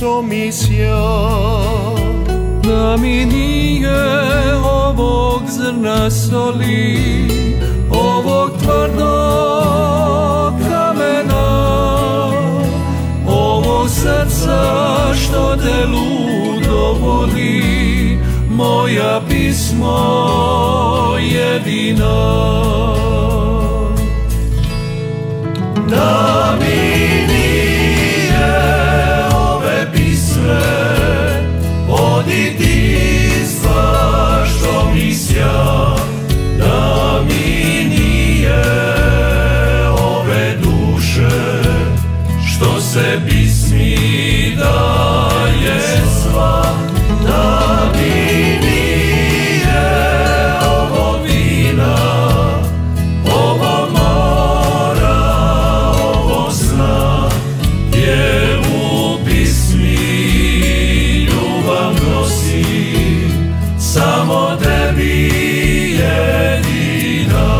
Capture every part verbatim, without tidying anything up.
što mi sja. Da mi nije ovog zrna soli, ovog tvrdog kamena, ovog srca što te ludo voli, moja pismo jedina. Da mi nije ove pisme od jedinstva što mi sja, da mi nije ove duše što se pismi daje sva, da mi nije ovo vina, ovo mora, ovo sna, gdje u pismi ljubav nosi samo tebi jedina.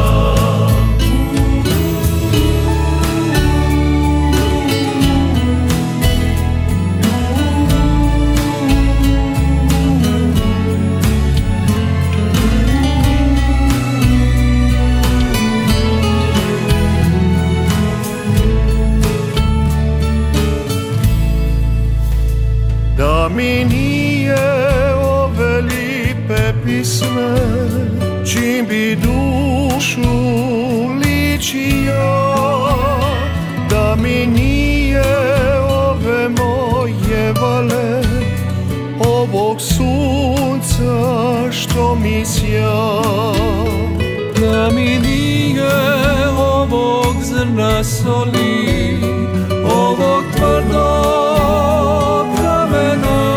Da mi nije ove lipe pisme, čim bi dušu ličio, da mi nije ove moje vale, ovog sunca što mi sja, da mi nije ovog zrna soli, ovog tvrdog kamena,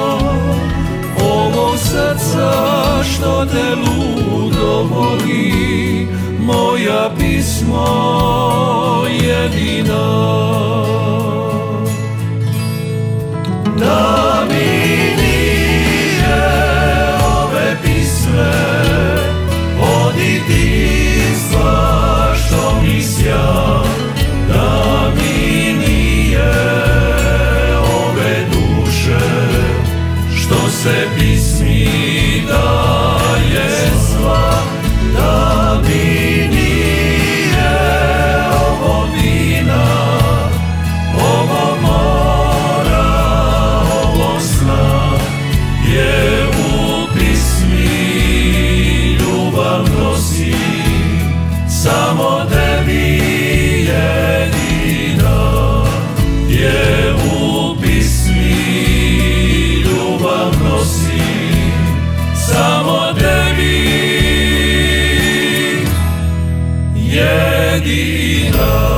ovog srca što te ludo voli, moja pismo jedina. Da mi nije ove pisme od jedinstva što mi sja, da mi nije ove duše što se pismi daje sva, da mi nije ovo vina, ovo mora, ovo sna, gdje u pismi ljubav nosi samo tebi jedina, gdje u pismi ljubav nosi samo tebi jedina.